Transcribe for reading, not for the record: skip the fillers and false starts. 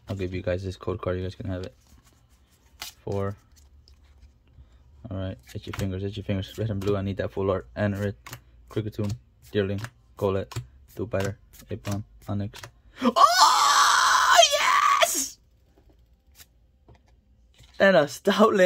I'll give you guys this code card. You guys can have it. 4. Alright, itch your fingers, itch your fingers. Red and blue, I need that full art. And red. Cricketune, Deerling, Colette, Two-Biter, Apon, Onyx. Oh, yes! And a Stoutland.